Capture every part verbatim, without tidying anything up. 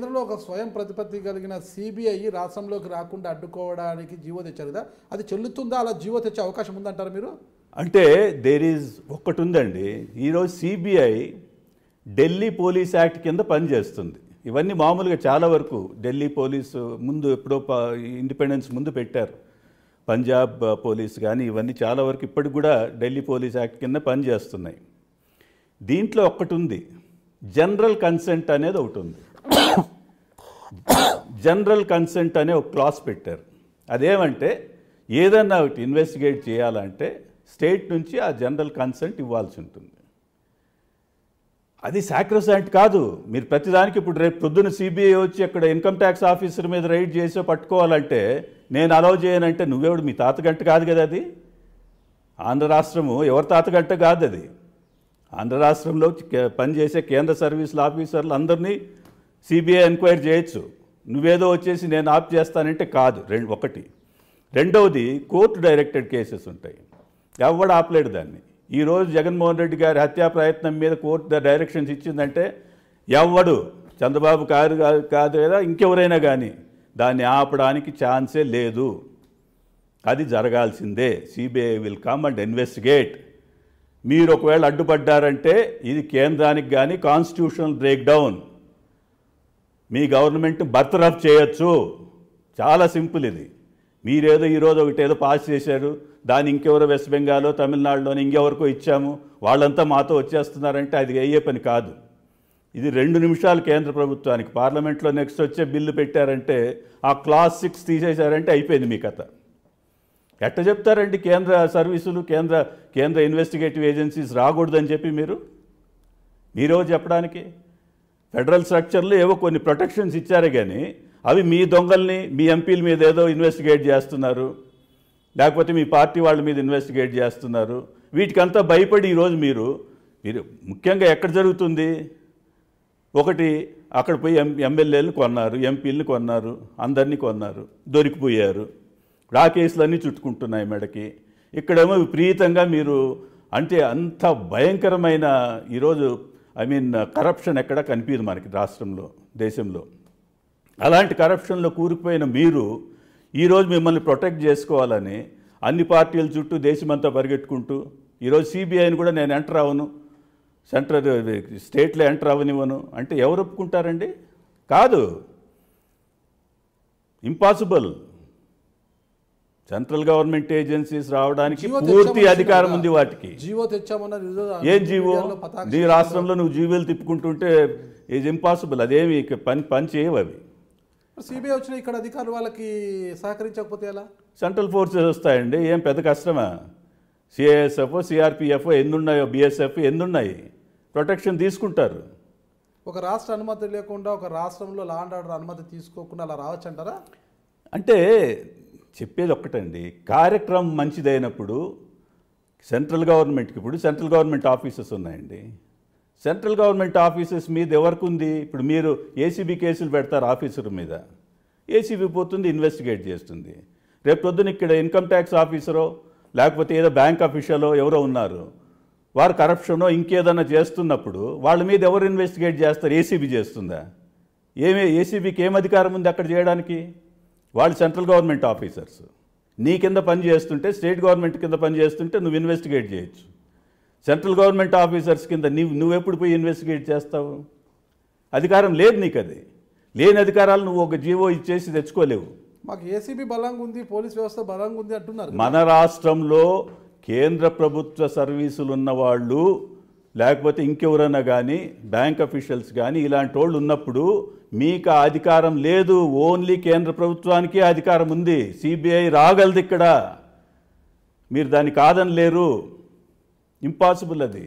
కేంద్రంలో ఒక స్వయం ప్రతిపత్తి కలిగిన సిబిఐ రాష్ట్రంలోకి రాకుండా అడ్డుకోవడానికి జీవో తెచ్చారు కదా, అది చెల్లుతుందా? అలా జీవో తెచ్చే అవకాశం ఉందంటారు మీరు? అంటే దేర్ ఈజ్ ఒక్కటి ఉందండి, ఈరోజు సిబిఐ ఢిల్లీ పోలీస్ యాక్ట్ కింద పనిచేస్తుంది. ఇవన్నీ మామూలుగా చాలా వరకు ఢిల్లీ పోలీసు ముందు ఎప్పుడో ఇండిపెండెన్స్ ముందు పెట్టారు, పంజాబ్ పోలీస్ కానీ ఇవన్నీ చాలా వరకు ఇప్పటికి కూడా ఢిల్లీ పోలీస్ యాక్ట్ కింద పనిచేస్తున్నాయి. దీంట్లో ఒక్కటి ఉంది, జనరల్ కన్సెంట్ అనేది ఒకటి ఉంది. జనరల్ కన్సెంట్ అనే ఒక క్లాస్ పెట్టారు. అదేమంటే ఏదన్నా ఒకటి ఇన్వెస్టిగేట్ చేయాలంటే స్టేట్ నుంచి ఆ జనరల్ కన్సెంట్ ఇవ్వాల్సి ఉంటుంది. అది సాక్రోసాంట్ కాదు. మీరు ప్రతిదానికి ఇప్పుడు రేపు పొద్దున సిబిఐ వచ్చి అక్కడ ఇన్కమ్ ట్యాక్స్ ఆఫీసర్ మీద రైడ్ చేసో పట్టుకోవాలంటే నేను అలౌ చేయనంటే నువ్వెవడు, మీ తాతగంట కాదు కదా అది. ఆంధ్ర రాష్ట్రము ఎవరి తాతగంట కాదు అది. ఆంధ్ర రాష్ట్రంలో పనిచేసే కేంద్ర సర్వీసుల ఆఫీసర్లు అందరినీ సిబిఐ ఎంక్వైరీ చేయొచ్చు. నువ్వేదో వచ్చేసి నేను ఆప్ చేస్తానంటే కాదు. రెండు ఒకటి రెండవది కోర్టు డైరెక్టెడ్ కేసెస్ ఉంటాయి, ఎవడు ఆపలేడు దాన్ని. ఈరోజు జగన్మోహన్ రెడ్డి గారి హత్యా ప్రయత్నం మీద కోర్టు డైరెక్షన్స్ ఇచ్చిందంటే ఎవడు, చంద్రబాబు కాదు కాదు కదా ఇంకెవరైనా కానీ దాన్ని ఆపడానికి ఛాన్సే లేదు. అది జరగాల్సిందే. CBI will come and investigate. మీరు ఒకవేళ అడ్డుపడ్డారంటే ఇది కేంద్రానికి కానీ కాన్స్టిట్యూషనల్ బ్రేక్ డౌన్, మీ గవర్నమెంట్ బర్తరఫ్ చేయొచ్చు. చాలా సింపుల్ ఇది. మీరేదో ఈరోజు ఒకటి ఏదో పాస్ చేశారు, దాన్ని ఇంకెవరో వెస్ట్ బెంగాల్లో తమిళనాడులోని ఇంకెవరికో ఇచ్చాము, వాళ్ళంతా మాతో వచ్చేస్తున్నారంటే అది అయ్యే పని కాదు. ఇది రెండు నిమిషాలు కేంద్ర ప్రభుత్వానికి పార్లమెంట్లో నెక్స్ట్ వచ్చే బిల్లు పెట్టారంటే ఆ క్లాస్ సిక్స్ తీసేశారంటే అయిపోయింది మీ కథ. ఎట్ట చెప్తారండి కేంద్ర సర్వీసులు, కేంద్ర కేంద్ర ఇన్వెస్టిగేటివ్ ఏజెన్సీస్ రాకూడదని చెప్పి మీరు మీరో చెప్పడానికి? ఫెడరల్ స్ట్రక్చర్లో ఏవో కొన్ని ప్రొటెక్షన్స్ ఇచ్చారే కానీ అవి మీ దొంగల్ని మీ ఎంపీల మీద ఏదో ఇన్వెస్టిగేట్ చేస్తున్నారు, లేకపోతే మీ పార్టీ వాళ్ళ మీద ఇన్వెస్టిగేట్ చేస్తున్నారు. వీటికంతా భయపడి ఈరోజు మీరు మీరు ముఖ్యంగా ఎక్కడ జరుగుతుంది? ఒకటి అక్కడ పోయి ఎం ఎమ్మెల్యేలను కొన్నారు, ఎంపీలను కొన్నారు, అందరినీ కొన్నారు, దొరికిపోయారు. రా కేసులన్నీ చుట్టుకుంటున్నాయి మెడకి. ఇక్కడేమో విపరీతంగా మీరు అంటే అంత భయంకరమైన ఈరోజు ఐ మీన్ కరప్షన్ ఎక్కడ కనిపించదు మనకి రాష్ట్రంలో, దేశంలో. అలాంటి కరప్షన్లో కూరుకుపోయిన మీరు ఈరోజు మిమ్మల్ని ప్రొటెక్ట్ చేసుకోవాలని అన్ని పార్టీల చుట్టూ దేశమంతా పరిగెట్టుకుంటూ ఈరోజు సిబిఐని కూడా నేను ఎంటర్ అవ్వను, సెంట్రల్ స్టేట్లో ఎంటర్ అవ్వనివ్వను అంటే ఎవరు ఒప్పుకుంటారండి? కాదు, ఇంపాసిబుల్. సెంట్రల్ గవర్నమెంట్ ఏజెన్సీస్ రావడానికి పూర్తి అధికారం ఉంది వాటికి. జీవో తెచ్చామన్నారు. ఏం జీవో? నీ రాష్ట్రంలో నువ్వు జీవోలు తిప్పుకుంటుంటే ఈజ్ ఇంపాసిబుల్. అదేమి పని పని చేయవు అవి. సిబిఐ వచ్చిన ఇక్కడ అధికారులు వాళ్ళకి సహకరించకపోతే ఎలా? సెంట్రల్ ఫోర్సెస్ వస్తాయండి, ఏం పెద్ద కష్టమా? సిఐఎస్ఎఫ్, సిఆర్పిఎఫ్ ఎన్నున్నాయో, బిఎస్ఎఫ్ ఎన్నున్నాయి, ప్రొటెక్షన్ తీసుకుంటారు. ఒక రాష్ట్ర అనుమతి లేకుండా ఒక రాష్ట్రంలో లా అండ్ ఆర్డర్ అనుమతి తీసుకోకుండా అలా రావచ్చు అంటారా? అంటే చెప్పేది ఒక్కటండి, కార్యక్రమం మంచిదైనప్పుడు సెంట్రల్ గవర్నమెంట్కి ఇప్పుడు సెంట్రల్ గవర్నమెంట్ ఆఫీసెస్ ఉన్నాయండి. సెంట్రల్ గవర్నమెంట్ ఆఫీసెస్ మీద ఎవరికి ఉంది? ఇప్పుడు మీరు ఏసీబీ కేసులు పెడతారు ఆఫీసర్ మీద, ఏసీబీ పోతుంది ఇన్వెస్టిగేట్ చేస్తుంది. రేపు పొద్దున ఇక్కడ ఇన్కమ్ ట్యాక్స్ ఆఫీసరో లేకపోతే ఏదో బ్యాంక్ ఆఫీషియలో ఎవరో ఉన్నారు, వారు కరప్షనో ఇంకేదన్నా చేస్తున్నప్పుడు వాళ్ళ మీద ఎవరు ఇన్వెస్టిగేట్ చేస్తారు? ఏసీబీ చేస్తుందా? ఏమే ఏసీబీకి ఏం అధికారం ఉంది అక్కడ చేయడానికి? వాళ్ళు సెంట్రల్ గవర్నమెంట్ ఆఫీసర్స్. నీ కింద పని చేస్తుంటే, స్టేట్ గవర్నమెంట్ కింద పని చేస్తుంటే నువ్వు ఇన్వెస్టిగేట్ చేయొచ్చు. సెంట్రల్ గవర్నమెంట్ ఆఫీసర్స్ కింద నీవు నువ్వెప్పుడు పోయి ఇన్వెస్టిగేట్ చేస్తావు? అధికారం లేదు నీకు. అది లేని అధికారాలు నువ్వు ఒక జీవో ఇచ్చేసి తెచ్చుకోలేవు. మాకు ఏసీబీ బలంగా ఉంది, పోలీస్ వ్యవస్థ బలంగా ఉంది అంటున్నారు. మన రాష్ట్రంలో కేంద్ర ప్రభుత్వ సర్వీసులు ఉన్నవాళ్ళు లేకపోతే ఇంకెవరైనా కానీ బ్యాంక్ అఫీషియల్స్ కానీ ఇలాంటి వాళ్ళు ఉన్నప్పుడు మీకు ఆ అధికారం లేదు. ఓన్లీ కేంద్ర ప్రభుత్వానికి అధికారం ఉంది. సిబిఐ రాగలదు ఇక్కడ, మీరు దాన్ని కాదని లేరు. ఇంపాసిబుల్. అది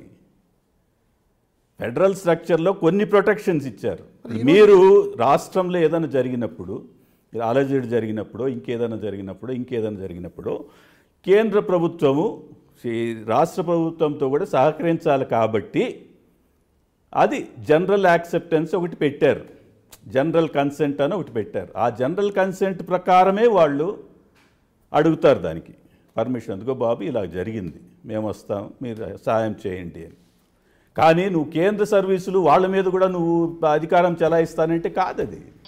ఫెడరల్ స్ట్రక్చర్లో కొన్ని ప్రొటెక్షన్స్ ఇచ్చారు. మీరు రాష్ట్రంలో ఏదైనా జరిగినప్పుడు, అలజడి జరిగినప్పుడు, ఇంకేదైనా జరిగినప్పుడు ఇంకేదైనా జరిగినప్పుడు కేంద్ర ప్రభుత్వము రాష్ట్ర ప్రభుత్వంతో కూడా సహకరించాలి. కాబట్టి అది జనరల్ యాక్సెప్టెన్స్ ఒకటి పెట్టారు, జనరల్ కన్సెంట్ అని ఒకటి పెట్టారు. ఆ జనరల్ కన్సెంట్ ప్రకారమే వాళ్ళు అడుగుతారు దానికి పర్మిషన్. అందుకో బాబు ఇలా జరిగింది, మేము వస్తాం, మీరు సహాయం చేయండి అని. కానీ నువ్వు కేంద్ర సర్వీసులు వాళ్ళ మీద కూడా నువ్వు అధికారం చెలాయిస్తానంటే కాదది.